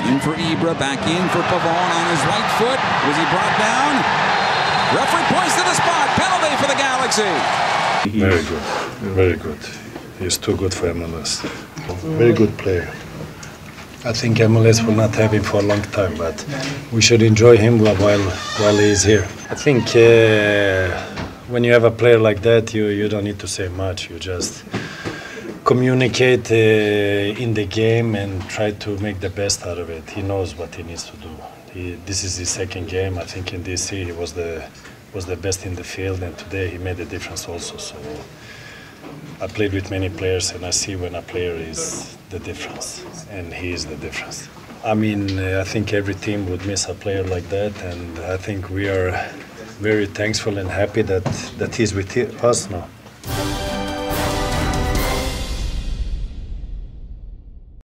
In for Ibra, back in for Pavon on his right foot. Was he brought down? Referee points to the spot. Penalty for the Galaxy. Very good, very good. He's too good for MLS. Very good player. I think MLS will not have him for a long time, but we should enjoy him while he is here. I think when you have a player like that, you don't need to say much. You just communicate in the game and try to make the best out of it. He knows what he needs to do. This is his second game. I think in DC he was the best in the field, and today he made a difference also. So I played with many players, and I see when a player is the difference, and he is the difference. I mean, I think every team would miss a player like that, and I think we are very thankful and happy that he's with us now.